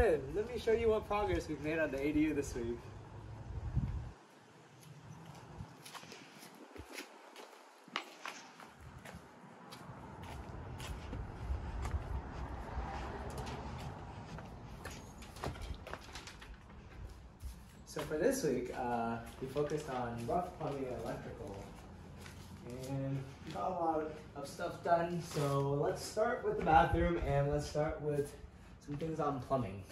in. Let me show you what progress we've made on the ADU this week. So for this week, we focused on rough plumbing and electrical. And we got a lot of stuff done. So let's start with the bathroom and let's start with some things on plumbing.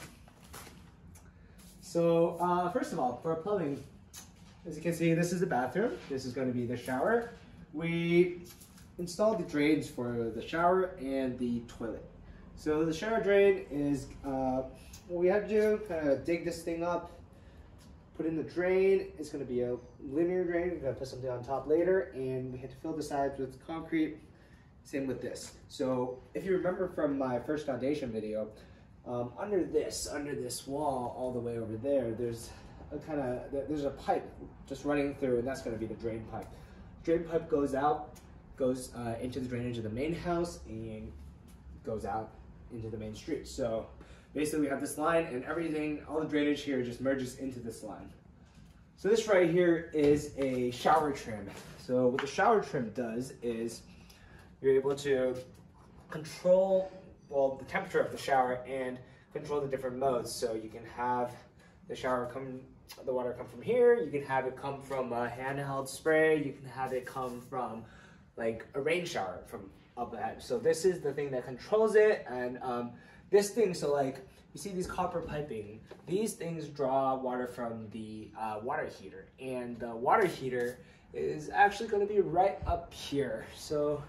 So first of all, for plumbing, as you can see, this is the bathroom. This is going to be the shower. We installed the drains for the shower and the toilet. So the shower drain is, what we have to do, kind of dig this thing up, put in the drain. It's going to be a linear drain. We're going to put something on top later, and we had to fill the sides with concrete. Same with this. So if you remember from my first foundation video, under this wall all the way over there, there's a pipe just running through, and that's going to be the drain pipe. Drain pipe goes out, goes into the drainage of the main house, and goes out into the main street. So basically we have this line, and everything, all the drainage here just merges into this line. So this right here is a shower trim. So what the shower trim does is you're able to control, well, the temperature of the shower and control the different modes. So you can have the water come from here, you can have it come from a handheld spray, you can have it come from like a rain shower from up ahead. So this is the thing that controls it, and this thing, so like, you see these copper piping, these things draw water from the water heater, and the water heater is actually going to be right up here. So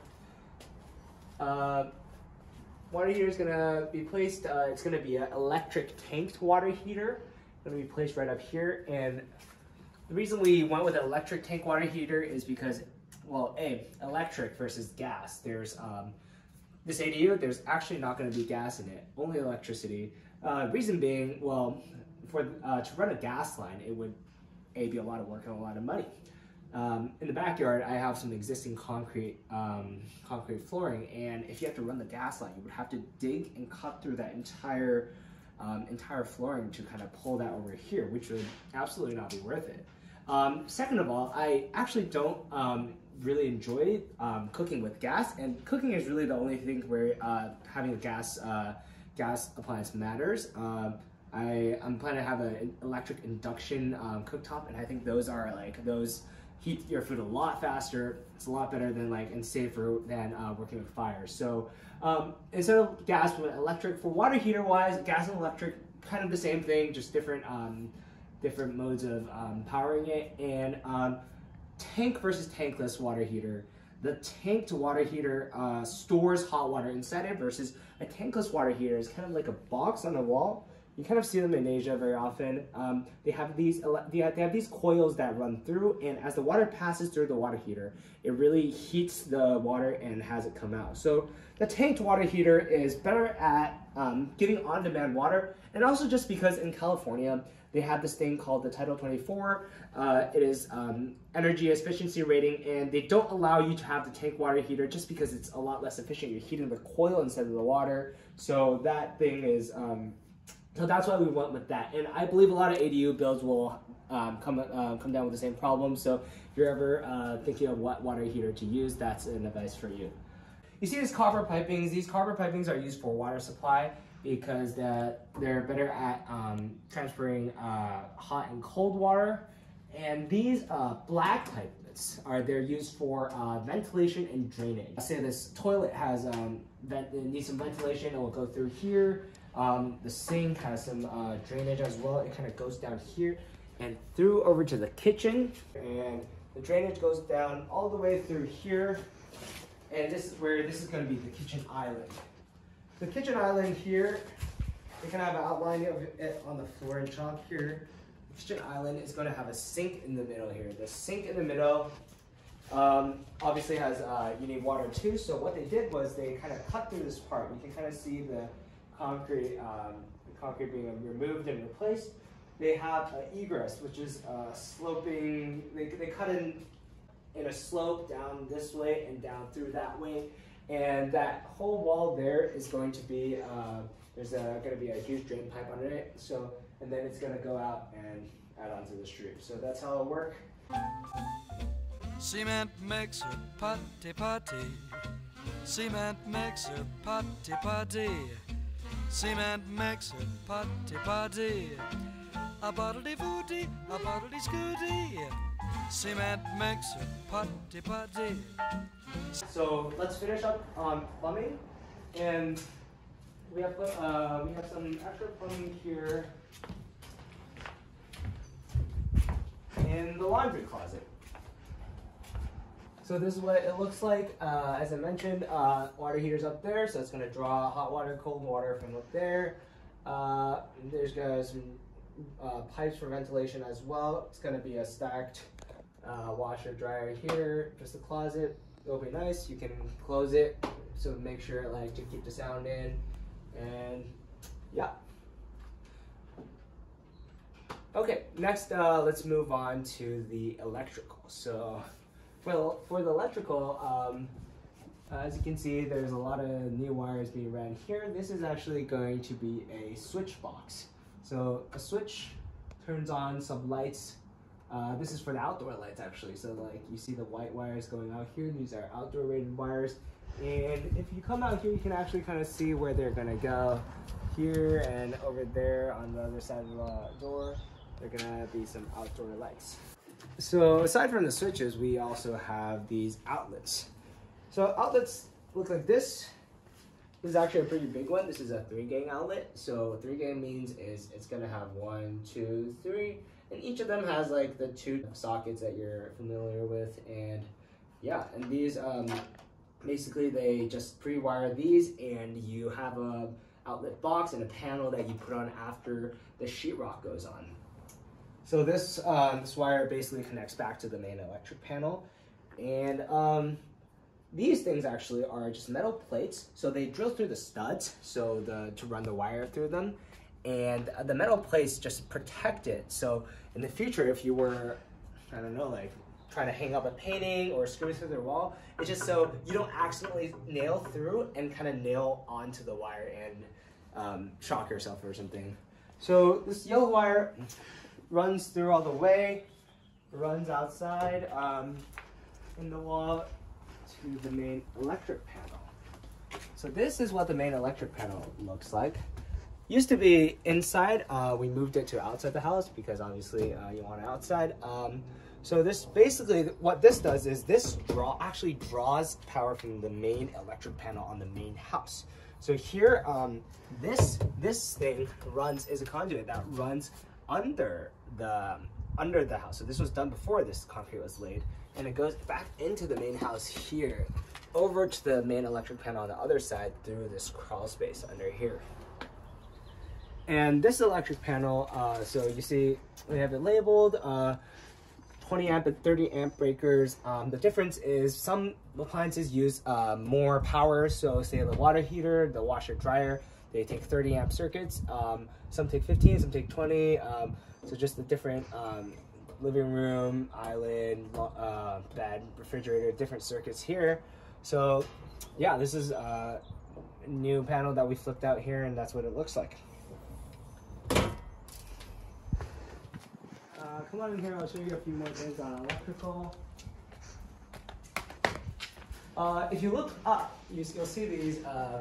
water heater is going to be placed, it's going to be an electric tanked water heater, going to be placed right up here. And the reason we went with an electric tank water heater is because, well, electric versus gas. There's this ADU, there's actually not going to be gas in it, only electricity. Reason being, well, to run a gas line, it would be a lot of work and a lot of money. In the backyard, I have some existing concrete flooring, and if you have to run the gas line, you would have to dig and cut through that entire flooring to kind of pull that over here, which would absolutely not be worth it. Second of all, I actually don't really enjoy cooking with gas, and cooking is really the only thing where having a gas appliance matters. I'm planning to have an electric induction cooktop, and I think those heat your food a lot faster. It's a lot better than and safer than working with fire. So instead of gas, with electric. For water heater wise, gas and electric, kind of the same thing, just different modes of powering it. And tank versus tankless water heater. The tanked water heater stores hot water inside it, versus a tankless water heater is kind of like a box on the wall. You kind of see them in Asia very often. They have these coils that run through, and as the water passes through the water heater, it really heats the water and has it come out. So the tanked water heater is better at giving on-demand water, and also just because in California, they have this thing called the Title 24. It is energy efficiency rating, and they don't allow you to have the tank water heater just because it's a lot less efficient. You're heating the coil instead of the water. So that thing is, so that's why we went with that. And I believe a lot of ADU builds will come down with the same problem. So if you're ever thinking of what water heater to use, that's an advice for you. You see these copper pipings? These copper pipings are used for water supply, because they're better at transferring hot and cold water. And these black pipelets they're used for ventilation and drainage. Say this toilet has it needs some ventilation, it will go through here. The sink has some drainage as well. It kind of goes down here and through over to the kitchen, and the drainage goes down all the way through here. And this is going to be the kitchen island. The kitchen island here, you can have an outline of it on the floor in chalk here. The kitchen island is going to have a sink in the middle here. The sink in the middle obviously has, you need water too. So what they did was they kind of cut through this part. You can kind of see the concrete being removed and replaced. They have an egress, which is sloping. They cut in a slope down this way and down through that way. And that whole wall there is going to be there's going to be a huge drain pipe under it. So, and then it's going to go out and out onto the street. So that's how it'll work. Cement makes a putty putty. Cement makes a putty putty. Cement makes a putty putty. A bodily footy, a bodily scooty. Cement makes a putty putty. So let's finish up on plumbing, and we have some extra plumbing here in the laundry closet. So this is what it looks like. As I mentioned, water heater's up there, so it's going to draw hot water, cold water from up there. There's some pipes for ventilation as well. It's going to be a stacked washer dryer here, just a closet. It'll be nice. You can close it so make sure like to keep the sound in, and yeah. Okay, next let's move on to the electrical. So for the electrical, as you can see, there's a lot of new wires being ran here. This is actually going to be a switch box. So a switch turns on some lights. This is for the outdoor lights actually. So like you see the white wires going out here. These are outdoor rated wires. And if you come out here, you can actually kind of see where they're gonna go. Here and over there on the other side of the door, they're gonna be some outdoor lights. So aside from the switches, we also have these outlets. So outlets look like this. This is actually a pretty big one. This is a 3-gang outlet. So 3-gang means it's gonna have 1, 2, 3, and each of them has like the 2 sockets that you're familiar with. And yeah, and these basically they just pre-wire these, and you have a outlet box and a panel that you put on after the sheetrock goes on. So this wire basically connects back to the main electric panel, and these things actually are just metal plates. So they drill through the studs, to run the wire through them, and the metal plates just protect it. So in the future, if you were, I don't know, like trying to hang up a painting or screw through the wall, it's just so you don't accidentally nail through and kind of nail onto the wire and shock yourself or something. So this yellow wire runs through all the way, runs outside in the wall to the main electric panel. So this is what the main electric panel looks like. Used to be inside, we moved it to outside the house because obviously you want it outside. So this basically, what this does is this actually draws power from the main electric panel on the main house. So here, this thing is a conduit that runs under the house. So this was done before this concrete was laid, and it goes back into the main house here, over to the main electric panel on the other side through this crawl space under here. And this electric panel, so you see we have it labeled 20 amp and 30 amp breakers. The difference is some appliances use more power. So say the water heater, the washer dryer, they take 30 amp circuits. Some take 15, some take 20. So just the different living room, island, bed, refrigerator, different circuits here. So yeah, this is a new panel that we flipped out here, and that's what it looks like. Come on in here, I'll show you a few more things on electrical. If you look up, you'll see these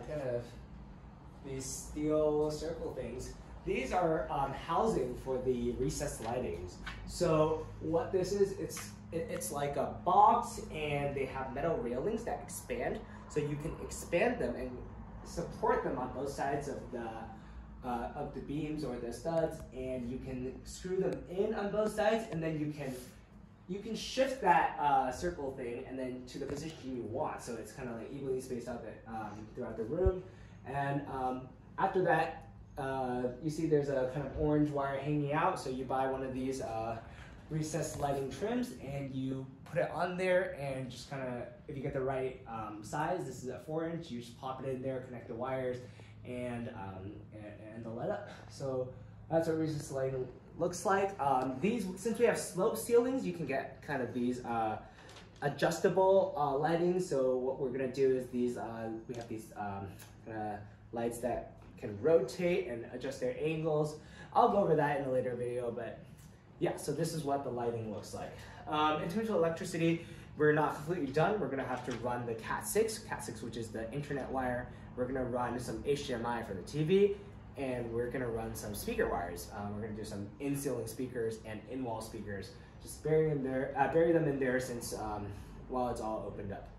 these steel circle things. These are housing for the recessed lightings. So what this is, it's like a box, and they have metal railings that expand. So you can expand them and support them on both sides of the beams or the studs, and you can screw them in on both sides, and then you can shift that circle thing and then to the position you want. So it's kind of like evenly spaced out throughout the room. And after that, you see there's a kind of orange wire hanging out. So you buy one of these recessed lighting trims, and you put it on there, and just kind of, if you get the right size, this is a 4-inch, you just pop it in there, connect the wires, and they'll light up. So that's what recessed lighting looks like. These, since we have slope ceilings, you can get kind of these adjustable lighting. So what we're gonna do is these, we have these lights that can rotate and adjust their angles. I'll go over that in a later video, but yeah, so this is what the lighting looks like. In terms of electricity, we're not completely done. We're gonna have to run the Cat6, which is the internet wire. We're gonna run some HDMI for the TV, and we're gonna run some speaker wires. We're gonna do some in-ceiling speakers and in-wall speakers. Just bury them in there since while it's all opened up.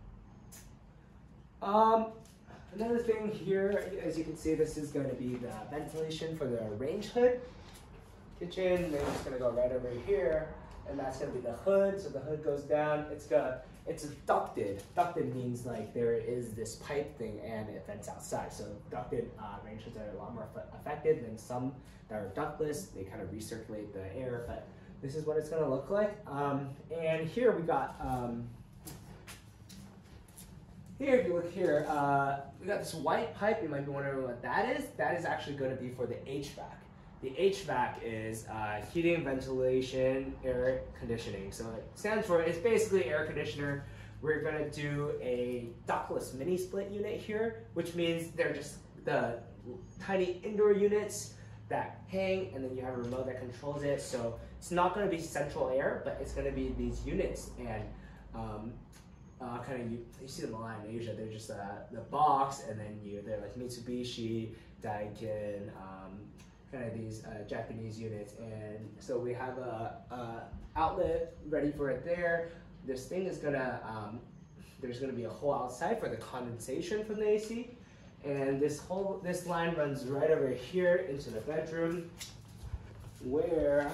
Another thing here, as you can see, this is going to be the ventilation for the range hood. Kitchen, they're just going to go right over here, and that's going to be the hood. So the hood goes down. It's ducted. Ducted means like there is this pipe thing and it vents outside. So ducted range hoods are a lot more effective than some that are ductless. They kind of recirculate the air, but this is what it's going to look like. And here we got. Here, if you look here, we got this white pipe. You might be wondering what that is. That is actually going to be for the HVAC. The HVAC is heating, ventilation, air conditioning. So it stands for, it's basically air conditioner. We're going to do a ductless mini split unit here, which means they're just the tiny indoor units that hang, and then you have a remote that controls it. So it's not going to be central air, but it's going to be these units. And you see them a lot in Asia. They're just the box, and then they're like Mitsubishi, Daikin, kind of these Japanese units. And so we have a outlet ready for it there. This thing is gonna there's gonna be a hole outside for the condensation from the AC, and this line runs right over here into the bedroom, where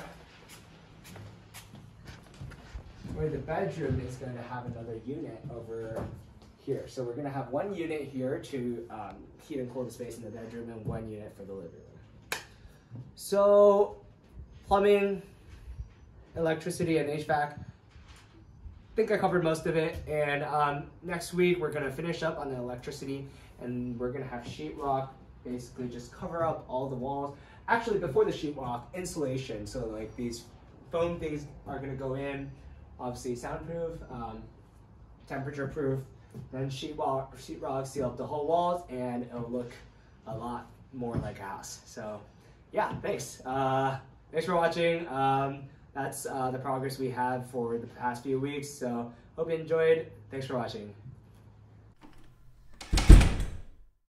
the bedroom is going to have another unit over here. So we're going to have one unit here to heat and cool the space in the bedroom, and one unit for the living room. So plumbing, electricity, and HVAC, I think I covered most of it. And next week we're going to finish up on the electricity, and we're going to have sheetrock basically just cover up all the walls. Actually, before the sheetrock, insulation. So like these foam things are going to go in. Obviously soundproof, temperature proof, then sheetrock seal up the whole walls, and it'll look a lot more like a house. So yeah, thanks. Thanks for watching. That's the progress we have for the past few weeks. So hope you enjoyed. Thanks for watching.